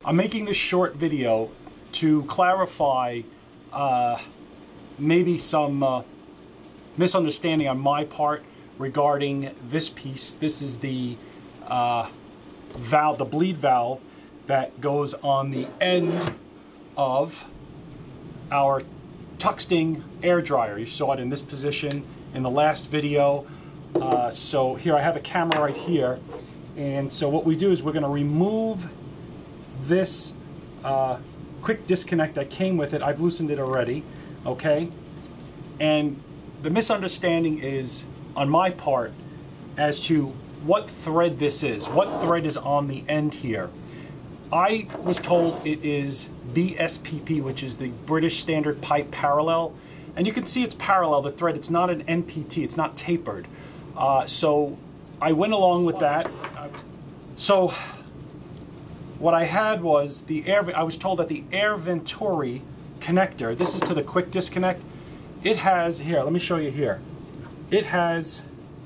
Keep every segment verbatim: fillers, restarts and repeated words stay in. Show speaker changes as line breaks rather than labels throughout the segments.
I'm making this short video to clarify uh, maybe some uh, misunderstanding on my part regarding this piece. This is the uh, valve, the bleed valve that goes on the end of our tuxing air dryer. You saw it in this position in the last video. Uh, so here I have a camera right here, and so what we do is we're going to remove this uh, quick disconnect that came with it. I've loosened it already, okay? And the misunderstanding is on my part as to what thread this is. What thread is on the end here? I was told it is B S P P, which is the British Standard Pipe Parallel. And you can see it's parallel, the thread. It's not an N P T, it's not tapered. Uh, so I went along with that. So what I had was the air, I was told that the air venturi connector, this is to the quick disconnect, it has, here, let me show you here. It has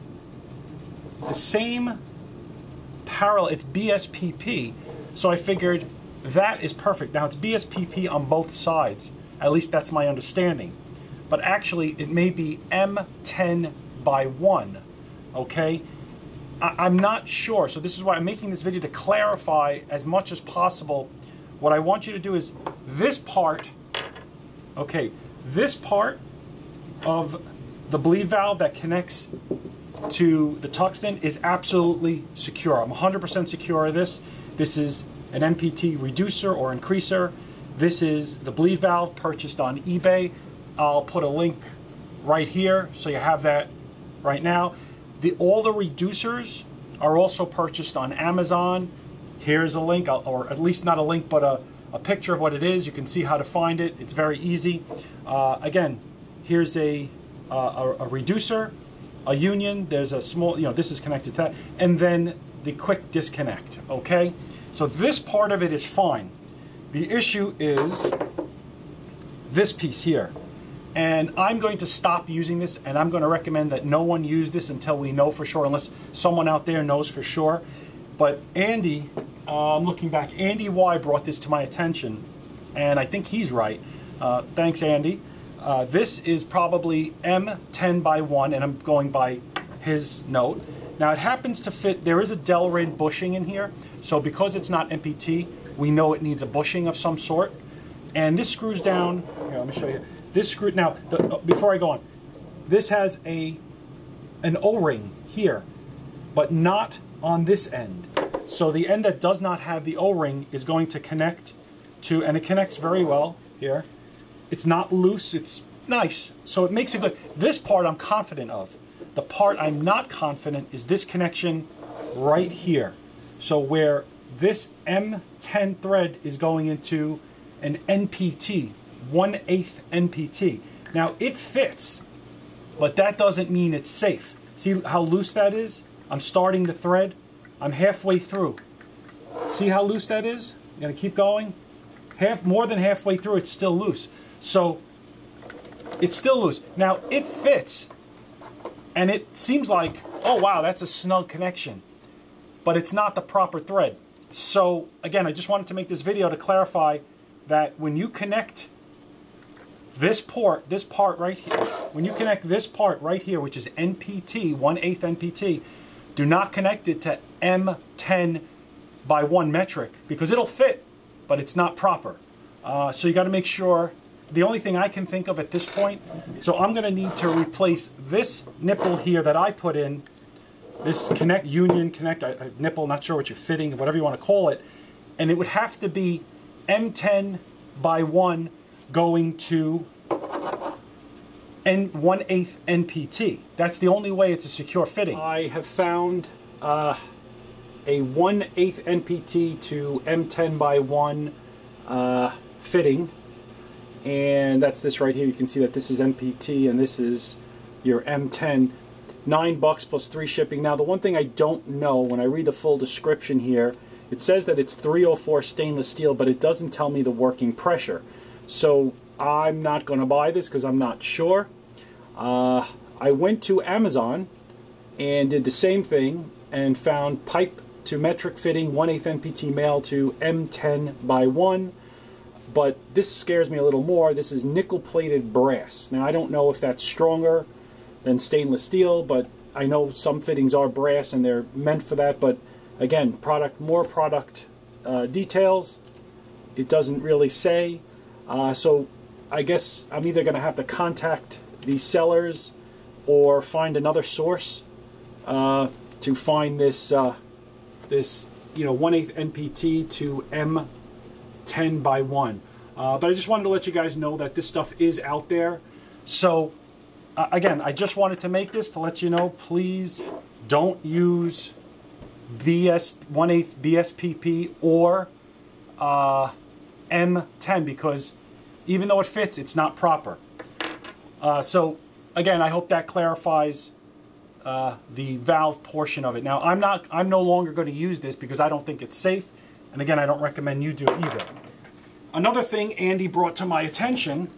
the same parallel, it's B S P P, so I figured that is perfect. Now it's B S P P on both sides, at least that's my understanding. But actually it may be M ten by one, okay? I I'm not sure, so this is why I'm making this video to clarify as much as possible. What I want you to do is this part, okay, this part of the bleed valve that connects to the tuxing is absolutely secure. I'm one hundred percent secure of this. This is an N P T reducer or increaser. This is the bleed valve purchased on eBay. I'll put a link right here so you have that right now. The, all the reducers are also purchased on Amazon. Here's a link, or at least not a link, but a, a picture of what it is. You can see how to find it. It's very easy. Uh, again, here's a, uh, a, a reducer, a union. There's a small, you know, this is connected to that. And then the quick disconnect, okay? So this part of it is fine. The issue is this piece here. And I'm going to stop using this, and I'm going to recommend that no one use this until we know for sure, unless someone out there knows for sure. But Andy, uh, I'm looking back, Andy Y brought this to my attention, and I think he's right. Uh, thanks, Andy. Uh, this is probably M ten by one, and I'm going by his note. Now it happens to fit, there is a Delrin bushing in here, so because it's not N P T, we know it needs a bushing of some sort. And this screws down, here, let me show you. This screw, now, the, uh, before I go on, this has a an O-ring here, but not on this end. So the end that does not have the O-ring is going to connect to, and it connects very well here. It's not loose, it's nice, so it makes it good. This part I'm confident of. The part I'm not confident is this connection right here. So where this M ten thread is going into an N P T, one eighth N P T. Now it fits, but that doesn't mean it's safe. See how loose that is? I'm starting the thread. I'm halfway through. See how loose that is? I'm gonna keep going. Half, more than halfway through, it's still loose. So it's still loose. Now it fits, and it seems like, oh wow, that's a snug connection, but it's not the proper thread. So again, I just wanted to make this video to clarify that when you connect this port, this part right here, when you connect this part right here, which is N P T, one eighth N P T, do not connect it to M ten by one metric, because it'll fit, but it's not proper. Uh, so you got to make sure. The only thing I can think of at this point, so I'm going to need to replace this nipple here that I put in, this connect, union connect, I, I, nipple, not sure what you're fitting, whatever you want to call it, and it would have to be M ten by one going to N one eighth N P T. That's the only way it's a secure fitting. I have found uh, a one eighth N P T to M ten by one uh, fitting, and that's this right here. You can see that this is N P T and this is your M ten. Nine bucks plus three shipping. Now the one thing I don't know when I read the full description here, it says that it's three oh four stainless steel, but it doesn't tell me the working pressure. So I'm not going to buy this because I'm not sure. Uh, I went to Amazon and did the same thing and found pipe to metric fitting, one eighth N P T male to M ten by one. But this scares me a little more. This is nickel-plated brass. Now, I don't know if that's stronger than stainless steel, but I know some fittings are brass and they're meant for that. But again, product, more product uh, details. It doesn't really say. Uh, so I guess I'm either going to have to contact these sellers or find another source uh, to find this, uh, this you know, one eighth N P T to M ten by one. Uh, but I just wanted to let you guys know that this stuff is out there. So uh, again, I just wanted to make this to let you know, please don't use B S one eighth B S P P or uh, M ten, because even though it fits, it's not proper. Uh, so again, I hope that clarifies uh, the valve portion of it. Now, I'm not, I'm no longer going to use this because I don't think it's safe, and again, I don't recommend you do either. Another thing Andy brought to my attention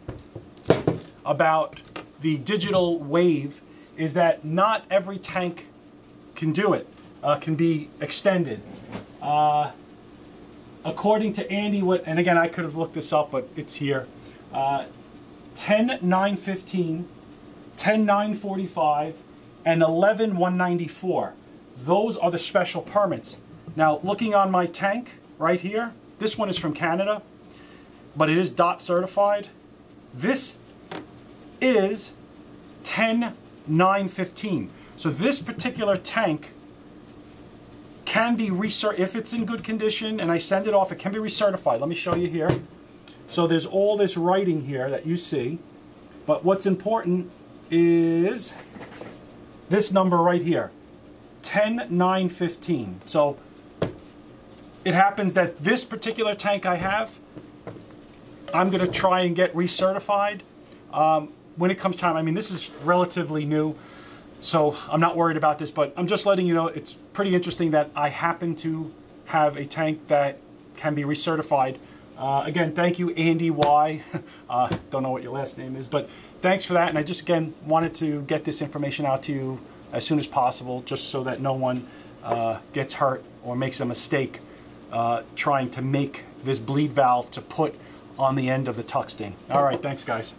about the digital wave is that not every tank can do it, uh, can be extended. Uh, according to Andy, what, and again, I could have looked this up, but it's here. Uh, ten nine fifteen, ten nine forty-five, and eleven one ninety-four. Those are the special permits. Now, looking on my tank right here, this one is from Canada, but it is D O T certified. This is ten nine fifteen. So this particular tank can be recert if it's in good condition and I send it off, it can be recertified. Let me show you here. So there's all this writing here that you see, but what's important is this number right here, ten nine fifteen. So it happens that this particular tank I have, I'm going to try and get recertified um, when it comes time. I mean, this is relatively new, so I'm not worried about this, but I'm just letting you know it's pretty interesting that I happen to have a tank that can be recertified. Uh, again, thank you, Andy Y. uh, don't know what your last name is, but thanks for that. And I just, again, wanted to get this information out to you as soon as possible, just so that no one uh, gets hurt or makes a mistake uh, trying to make this bleed valve to put on the end of the tuxing. All right, thanks, guys.